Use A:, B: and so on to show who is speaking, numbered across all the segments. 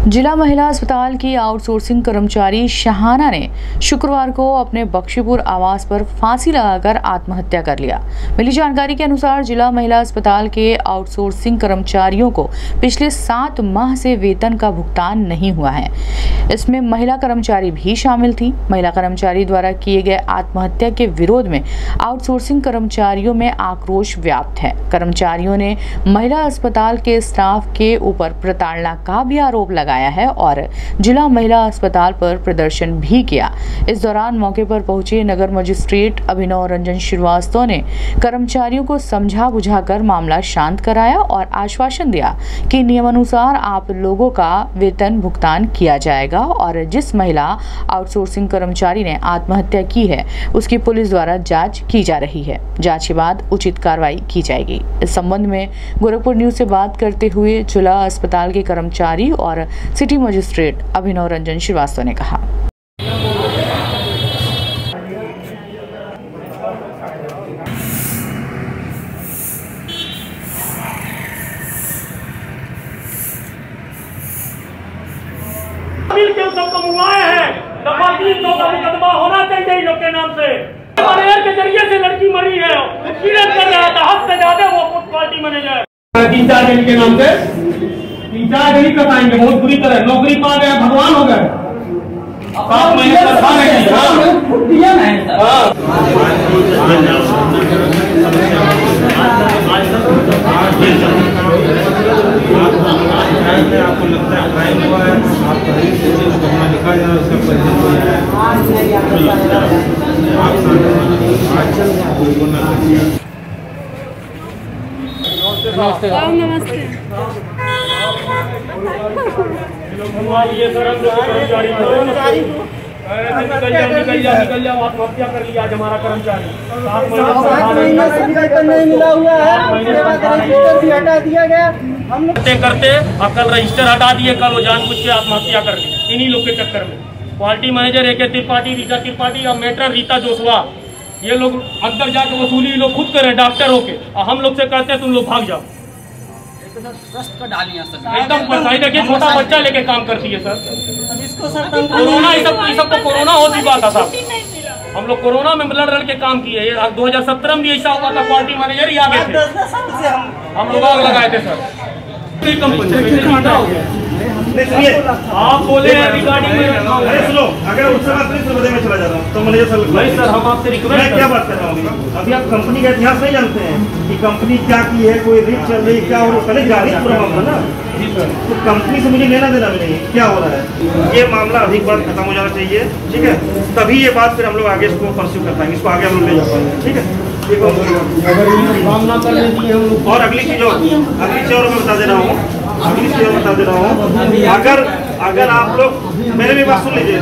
A: जिला महिला अस्पताल की आउटसोर्सिंग कर्मचारी शहाना ने शुक्रवार को अपने बख्शीपुर आवास पर फांसी लगाकर आत्महत्या कर लिया। मिली जानकारी के अनुसार जिला महिला अस्पताल के आउटसोर्सिंग कर्मचारियों को पिछले 7 माह से वेतन का भुगतान नहीं हुआ है। इसमें महिला कर्मचारी भी शामिल थी। महिला कर्मचारी द्वारा किए गए आत्महत्या के विरोध में आउटसोर्सिंग कर्मचारियों में आक्रोश व्याप्त है। कर्मचारियों ने महिला अस्पताल के स्टाफ के ऊपर प्रताड़ना का भी आरोप लगाया है और जिला महिला अस्पताल पर प्रदर्शन भी किया। इस दौरान मौके पर पहुंचे नगर मजिस्ट्रेट अभिनव रंजन श्रीवास्तव ने कर्मचारियों को समझा बुझाकर मामला शांत कराया और आश्वासन दिया कि नियमानुसार आप लोगों का वेतन भुगतान किया जाएगा और जिस महिला आउटसोर्सिंग कर्मचारी ने आत्महत्या की है उसकी पुलिस द्वारा जांच की जा रही है। जांच के बाद उचित कार्रवाई की जाएगी। इस संबंध में गोरखपुर न्यूज से बात करते हुए जिला अस्पताल के कर्मचारी और सिटी मजिस्ट्रेट अभिनव रंजन श्रीवास्तव ने कहा।
B: सबको मंगवाए हैं, दफा 300 का मुकदमा होना चाहिए इन लोग के नाम से। के जरिए से लड़की मरी है, उत्पीड़न कर रहा था, हद से ज्यादा वो क्वालिटी मैनेजर 3-4 दिन के नाम से 3-4 दिन कर पाएंगे। बहुत बुरी तरह नौकरी पा गए, भगवान हो गए। 7 महीने तक
C: आपको लगता है क्राइम हुआ है, आप तहरीर से मुकदमा लिखा जाए, उसका परिणाम दिया है,
D: नमस्ते।
B: निकल जाओ आत्महत्या कर लिया आज हमारा कर्मचारी।
D: 7 महीना से वेतन नहीं मिला हुआ है, उसके बाद रजिस्टर भी हटा दिया गया। हम लोग
B: करते अब कल रजिस्टर हटा दिए, कल वो जानबूझ के आत्महत्या कर ली इन्हीं लोग के चक्कर में। Quality manager AK Tripathi, Rita Tripathi और मेट्रन रीता जोशवा, ये लोग अंदर जाके वसूली लोग खुद करें डॉक्टर होके, और हम लोग से कहते हैं तुम लोग भाग जाओ। एकदम परेशानी। देखिए छोटा बच्चा लेके काम करती है सर। कोरोना ये सब तो कोरोना हो चुका था साहब। हम लोग कोरोना में लड़ के काम किए। 2017 में भी ऐसा हुआ था, क्वालिटी मैनेजर ही आगे थे, हम लोग आग लगाए थे सर। आप बोले रिगार्डिंग
C: सुनो, अगर उस समय में चला जाता हूँ तो मैनेजर सर
B: हम आपसे रिक्वेस्ट
C: क्या बात कर रहा हूँ। अभी आप कंपनी का इतिहास नहीं जानते हैं कि कंपनी क्या की है, कोई रीच चल रही है, क्या हो रहा है, पहले जानिए पूरा मामला ना। तो कंपनी से मुझे लेना देना भी नहीं है क्या हो रहा है। ये मामला अभी बात खत्म हो जाना चाहिए, ठीक है, तभी ये बात फिर हम लोग आगे इसको परस्यू कर पाएंगे, इसको आगे हम लोग ले जा पाएंगे, ठीक है। और अगली चीज और मैं बता दे रहा हूँ, अगर आप लोग मेरे भी बात सुन लीजिए,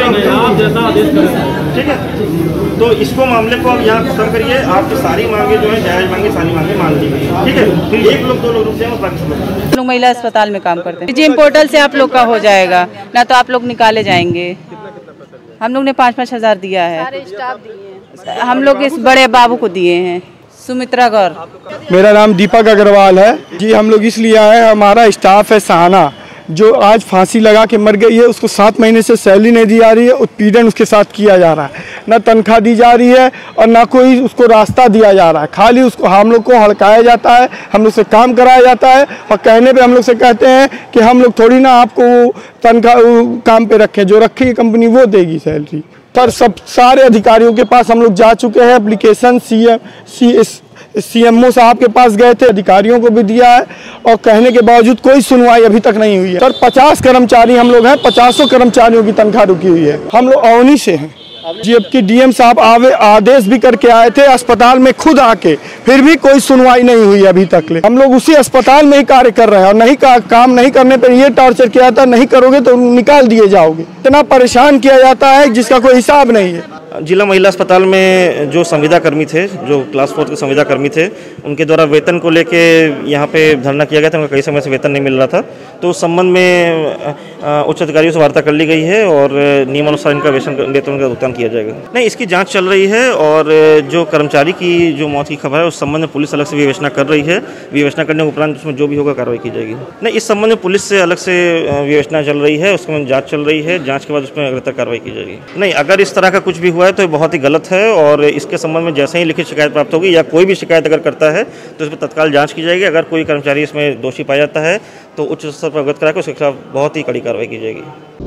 C: ठीक है, तो इसको मामले को आप यहाँ खत्म करिए। आपकी सारी मांगे जो है जायज मांगे, सारी मांगे मान ली गई, ठीक है। फिर 1 लोग 2 लोग रुक जाए, बाकी
E: लोग महिला अस्पताल में काम करते हैं। जीएम पोर्टल से आप लोग का हो जाएगा, ना तो आप लोग निकाले जाएंगे। हम लोग ने 5-5 हज़ार दिया है, हम लोग इस बड़े बाबू को दिए हैं, सुमित्रा गौर।
F: मेरा नाम दीपक अग्रवाल है जी। हम लोग इसलिए आए हैं, हमारा स्टाफ है शहाना जो आज फांसी लगा के मर गई है, उसको 7 महीने से सैलरी नहीं दी जा रही है, उत्पीड़न उसके साथ किया जा रहा है, ना तनख्वाह दी जा रही है और ना कोई उसको रास्ता दिया जा रहा है। खाली उसको हम लोग को हड़काया जाता है, हम लोग से काम कराया जाता है और कहने पे हम लोग से कहते हैं कि हम लोग थोड़ी ना आपको तनख्वाह काम पे रखें, जो रखेगी कंपनी वो देगी सैलरी। पर सब सारे अधिकारियों के पास हम लोग जा चुके हैं, एप्लीकेशन CMO साहब के पास गए थे, अधिकारियों को भी दिया है और कहने के बावजूद कोई सुनवाई अभी तक नहीं हुई है। सर 50 कर्मचारी हम लोग हैं, 50 कर्मचारियों की तनख्वाह रुकी हुई है। हम लोग अवनी से हैं जी। जबकि DM साहब आदेश भी करके आए थे अस्पताल में खुद आके, फिर भी कोई सुनवाई नहीं हुई अभी तक ले। हम लोग उसी अस्पताल में ही कार्य कर रहे हैं और नहीं काम नहीं करने पर ये टॉर्चर किया जाता, नहीं करोगे तो निकाल दिए जाओगे। इतना परेशान किया जाता है जिसका कोई हिसाब नहीं है।
C: जिला महिला अस्पताल में जो संविदा कर्मी थे, जो क्लास 4 के संविदा कर्मी थे, उनके द्वारा वेतन को लेके यहाँ पे धरना किया गया था। उनका कई समय से वेतन नहीं मिल रहा था, तो उस संबंध में उच्च अधिकारियों से वार्ता कर ली गई है और नियमानुसार इनका वेतन का भुगतान किया जाएगा। नहीं, इसकी जांच चल रही है और जो कर्मचारी की जो मौत की खबर है उस संबंध में पुलिस अलग से विवेचना कर रही है। विवेचना करने के उपरांत उसमें जो भी होगा कार्रवाई की जाएगी। नहीं, इस संबंध में पुलिस से अलग से विवेचना चल रही है, उसमें जाँच चल रही है। जाँच के बाद उसमें अग्रतर कार्रवाई की जाएगी। नहीं, अगर इस तरह का कुछ भी हुआ है तो बहुत ही गलत है और इसके संबंध में जैसे ही लिखित शिकायत प्राप्त होगी या कोई भी शिकायत अगर करता है तो इस पर तत्काल जांच की जाएगी। अगर कोई कर्मचारी इसमें दोषी पाया जाता है तो उच्च स्तर पर अवगत कराकर उसके खिलाफ बहुत ही कड़ी कार्रवाई की जाएगी।